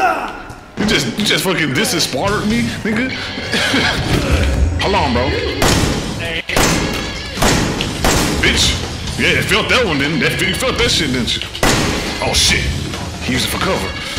You just fucking disbarred me, nigga. Hold on, bro. Bitch. Yeah, it felt that one, didn't it? You felt that shit, didn't you? Oh shit. He used it for cover.